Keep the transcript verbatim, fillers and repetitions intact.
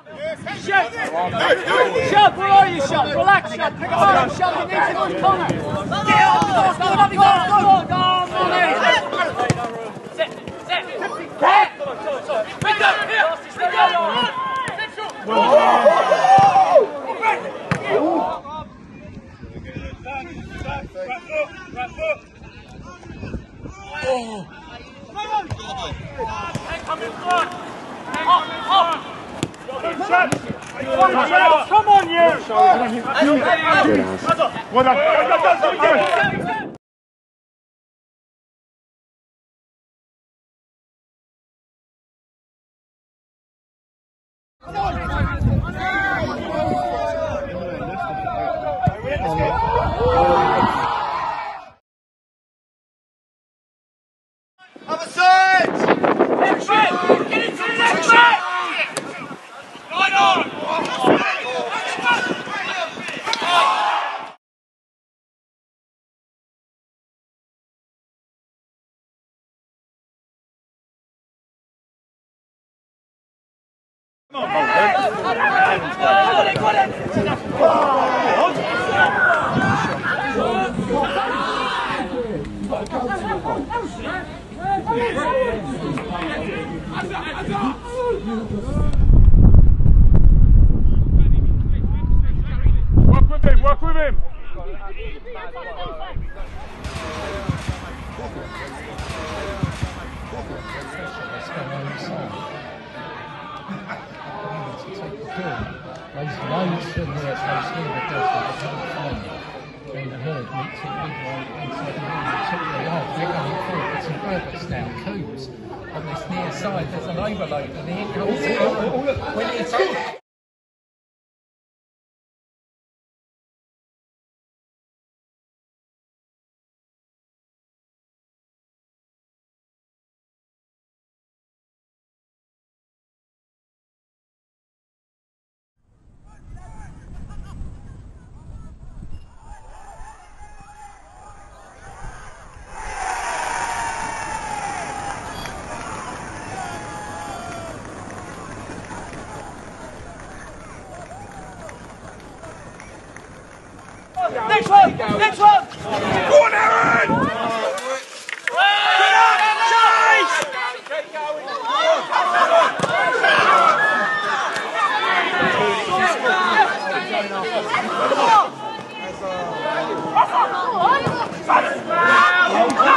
Shut! Shut! Where are you, Shut? Relax, Shut. Pick up on him, Shut. You need to go to corner. Get off the door, go, go, go, go, go, go, Sit, sit. Get! Pick up, here! Pick up! Oh! Come in front! Up, up! Come on, you! Well done! Other side! Left foot! Get into the left foot! Right on! Come on, Work with him, work with him! Those loads from there, so it's still the death of the time. When the herd meets it midway inside the ring, it took the yard, they're going forward, but some Burberts down Coombs. On this near side, there's an overload, and here comes the when it's on. Next one! Next one! Go on, Aaron! Chase!